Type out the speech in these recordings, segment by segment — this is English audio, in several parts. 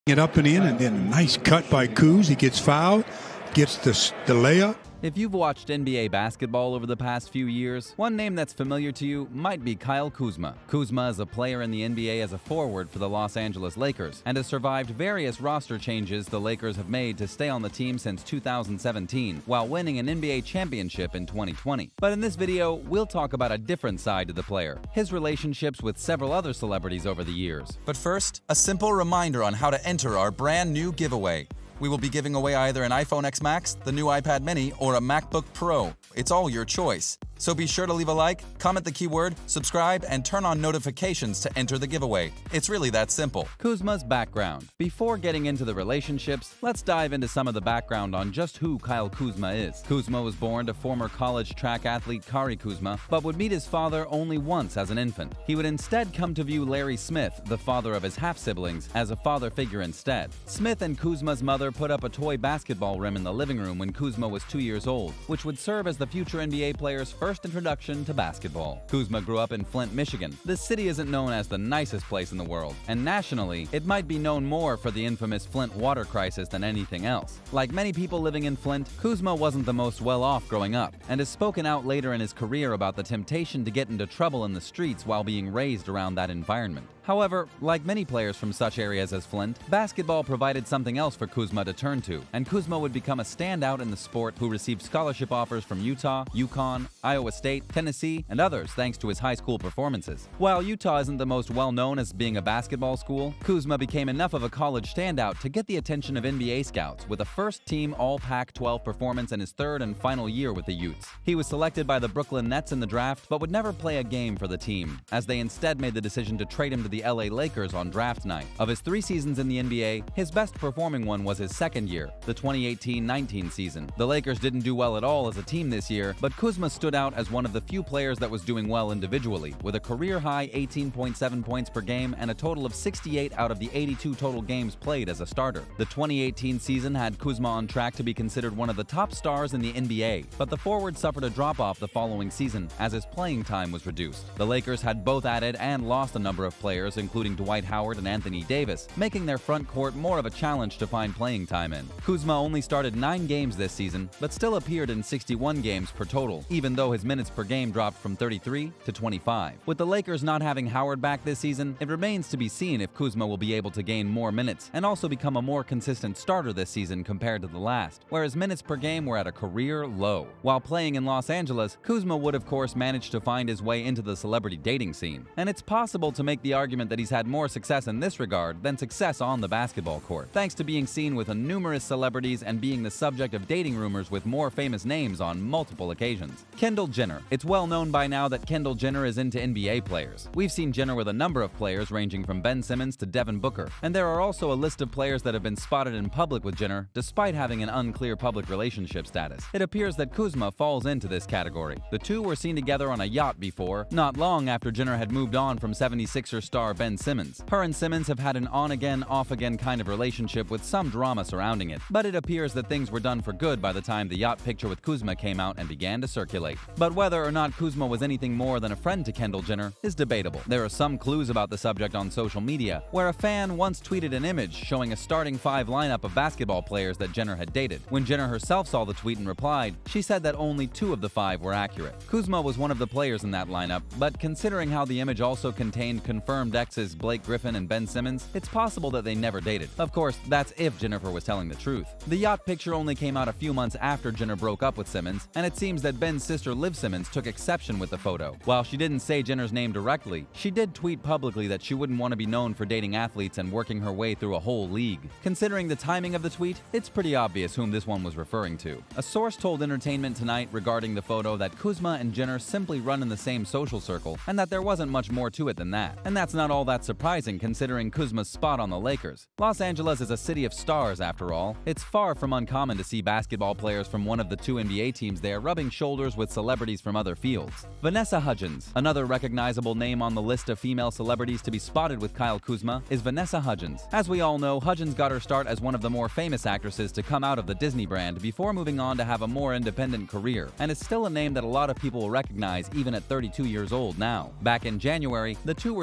It up and in, and then a nice cut by Kuz. He gets fouled, gets the layup. If you've watched NBA basketball over the past few years, one name that's familiar to you might be Kyle Kuzma. Kuzma is a player in the NBA as a forward for the Los Angeles Lakers and has survived various roster changes the Lakers have made to stay on the team since 2017, while winning an NBA championship in 2020. But in this video, we'll talk about a different side to the player, his relationships with several other celebrities over the years. But first, a simple reminder on how to enter our brand new giveaway. We will be giving away either an iPhone X Max, the new iPad mini, or a MacBook Pro. It's all your choice. So be sure to leave a like, comment the keyword, subscribe, and turn on notifications to enter the giveaway. It's really that simple. Kuzma's background. Before getting into the relationships, let's dive into some of the background on just who Kyle Kuzma is. Kuzma was born to former college track athlete Kari Kuzma, but would meet his father only once as an infant. He would instead come to view Larry Smith, the father of his half-siblings, as a father figure instead. Smith and Kuzma's mother put up a toy basketball rim in the living room when Kuzma was 2 years old, which would serve as the future NBA player's first introduction to basketball. Kuzma grew up in Flint, Michigan. This city isn't known as the nicest place in the world, and nationally, it might be known more for the infamous Flint water crisis than anything else. Like many people living in Flint, Kuzma wasn't the most well-off growing up, and has spoken out later in his career about the temptation to get into trouble in the streets while being raised around that environment. However, like many players from such areas as Flint, basketball provided something else for Kuzma to turn to, and Kuzma would become a standout in the sport who received scholarship offers from Utah, UConn, Iowa State, Tennessee, and others thanks to his high school performances. While Utah isn't the most well-known as being a basketball school, Kuzma became enough of a college standout to get the attention of NBA scouts with a first-team All-Pac-12 performance in his third and final year with the Utes. He was selected by the Brooklyn Nets in the draft, but would never play a game for the team, as they instead made the decision to trade him to the LA Lakers on draft night. Of his 3 seasons in the NBA, his best performing one was his second year, the 2018-19 season. The Lakers didn't do well at all as a team this year, but Kuzma stood out as one of the few players that was doing well individually, with a career-high 18.7 points per game and a total of 68 out of the 82 total games played as a starter. The 2018 season had Kuzma on track to be considered one of the top stars in the NBA, but the forward suffered a drop-off the following season as his playing time was reduced. The Lakers had both added and lost a number of players, including Dwight Howard and Anthony Davis, making their front court more of a challenge to find playing time in. Kuzma only started 9 games this season, but still appeared in 61 games per total, even though his minutes per game dropped from 33 to 25. With the Lakers not having Howard back this season, it remains to be seen if Kuzma will be able to gain more minutes and also become a more consistent starter this season compared to the last, where his minutes per game were at a career low. While playing in Los Angeles, Kuzma would of course manage to find his way into the celebrity dating scene, and it's possible to make the argument that he's had more success in this regard than success on the basketball court, thanks to being seen with numerous celebrities and being the subject of dating rumors with more famous names on multiple occasions. Kendall Jenner. It's well known by now that Kendall Jenner is into NBA players. We've seen Jenner with a number of players ranging from Ben Simmons to Devin Booker, and there are also a list of players that have been spotted in public with Jenner despite having an unclear public relationship status. It appears that Kuzma falls into this category. The two were seen together on a yacht before, not long after Jenner had moved on from 76er star Ben Simmons. Her and Simmons have had an on-again, off-again kind of relationship with some drama surrounding it, but it appears that things were done for good by the time the yacht picture with Kuzma came out and began to circulate. But whether or not Kuzma was anything more than a friend to Kendall Jenner is debatable. There are some clues about the subject on social media, where a fan once tweeted an image showing a starting 5 lineup of basketball players that Jenner had dated. When Jenner herself saw the tweet and replied, she said that only 2 of the 5 were accurate. Kuzma was one of the players in that lineup, but considering how the image also contained confirmed exes Blake Griffin and Ben Simmons, it's possible that they never dated. Of course, that's if Jennifer was telling the truth. The yacht picture only came out a few months after Jenner broke up with Simmons, and it seems that Ben's sister Liv Simmons took exception with the photo. While she didn't say Jenner's name directly, she did tweet publicly that she wouldn't want to be known for dating athletes and working her way through a whole league. Considering the timing of the tweet, it's pretty obvious whom this one was referring to. A source told Entertainment Tonight regarding the photo that Kuzma and Jenner simply run in the same social circle, and that there wasn't much more to it than that. And that's not all that surprising considering Kuzma's spot on the Lakers. Los Angeles is a city of stars after all. It's far from uncommon to see basketball players from one of the 2 NBA teams there rubbing shoulders with celebrities from other fields. Vanessa Hudgens, another recognizable name on the list of female celebrities to be spotted with Kyle Kuzma, is Vanessa Hudgens. As we all know, Hudgens got her start as one of the more famous actresses to come out of the Disney brand before moving on to have a more independent career, and is still a name that a lot of people will recognize even at 32 years old now. Back in January, the two were spotted out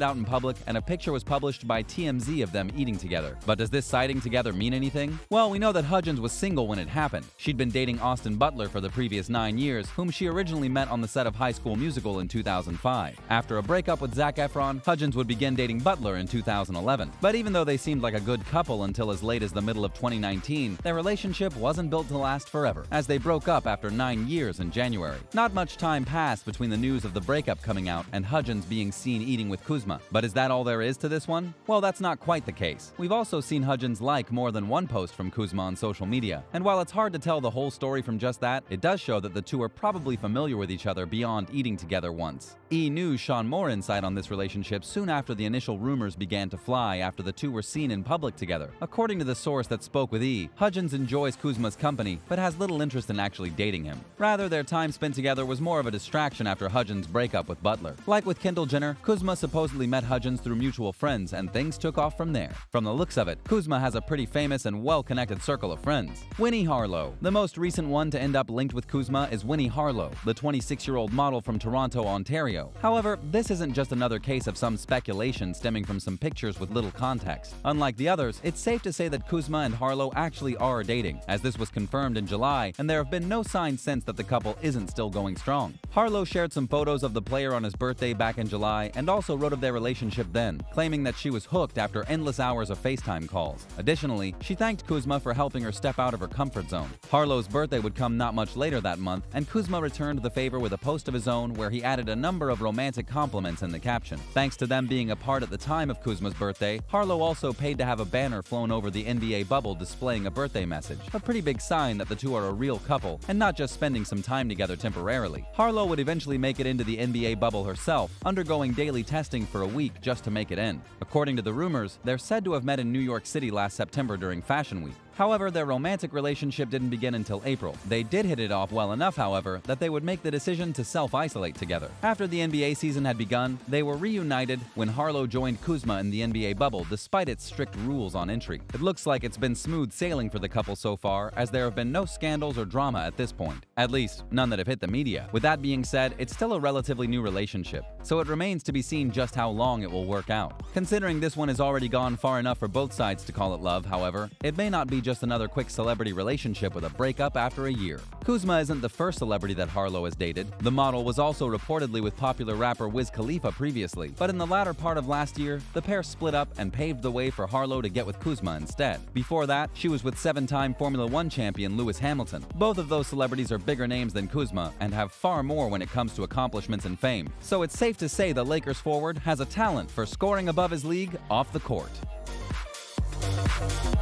out in public and a picture was published by TMZ of them eating together. But does this sighting together mean anything? Well, we know that Hudgens was single when it happened. She'd been dating Austin Butler for the previous 9 years, whom she originally met on the set of High School Musical in 2005. After a breakup with Zac Efron, Hudgens would begin dating Butler in 2011. But even though they seemed like a good couple until as late as the middle of 2019, their relationship wasn't built to last forever, as they broke up after 9 years in January. Not much time passed between the news of the breakup coming out and Hudgens being seen eating with Kuzma. But is that all there is to this one? Well, that's not quite the case. We've also seen Hudgens like more than one post from Kuzma on social media, and while it's hard to tell the whole story from just that, it does show that the two are probably familiar with each other beyond eating together once. E! News shone more insight on this relationship soon after the initial rumors began to fly after the two were seen in public together. According to the source that spoke with E!, Hudgens enjoys Kuzma's company but has little interest in actually dating him. Rather, their time spent together was more of a distraction after Hudgens' breakup with Butler. Like with Kendall Jenner, Kuzma supposedly met Hudgens through mutual friends and things took off from there. From the looks of it, Kuzma has a pretty famous and well-connected circle of friends. Winnie Harlow. The most recent one to end up linked with Kuzma is Winnie Harlow, the 26-year-old model from Toronto, Ontario. However, this isn't just another case of some speculation stemming from some pictures with little context. Unlike the others, it's safe to say that Kuzma and Harlow actually are dating, as this was confirmed in July, and there have been no signs since that the couple isn't still going strong. Harlow shared some photos of the player on his birthday back in July and also wrote of their relationship then, claiming that she was hooked after endless hours of FaceTime calls. Additionally, she thanked Kuzma for helping her step out of her comfort zone. Harlow's birthday would come not much later that month, and Kuzma returned the favor with a post of his own where he added a number of romantic compliments in the caption. Thanks to them being apart at the time of Kuzma's birthday, Harlow also paid to have a banner flown over the NBA bubble displaying a birthday message. A pretty big sign that the two are a real couple and not just spending some time together temporarily. Harlow would eventually make it into the NBA bubble herself, undergoing daily testing for a week just to make it in. According to the rumors, they're said to have met in New York City last September during Fashion Week. However, their romantic relationship didn't begin until April. They did hit it off well enough, however, that they would make the decision to self-isolate together. After the NBA season had begun, they were reunited when Harlow joined Kuzma in the NBA bubble despite its strict rules on entry. It looks like it's been smooth sailing for the couple so far, as there have been no scandals or drama at this point. At least, none that have hit the media. With that being said, it's still a relatively new relationship, so it remains to be seen just how long it will work out. Considering this one has already gone far enough for both sides to call it love, however, it may not be just another quick celebrity relationship with a breakup after a year. Kuzma isn't the first celebrity that Harlow has dated. The model was also reportedly with popular rapper Wiz Khalifa previously, but in the latter part of last year, the pair split up and paved the way for Harlow to get with Kuzma instead. Before that, she was with 7-time Formula One champion Lewis Hamilton. Both of those celebrities are bigger names than Kuzma and have far more when it comes to accomplishments and fame. So it's safe to say the Lakers forward has a talent for scoring above his league off the court.